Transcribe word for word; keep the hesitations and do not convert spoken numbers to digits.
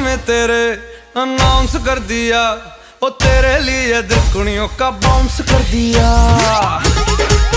में तेरे अनाउंस कर दिया, ओ तेरे लिए दिल कुड़ियों का बाउंस कर दिया।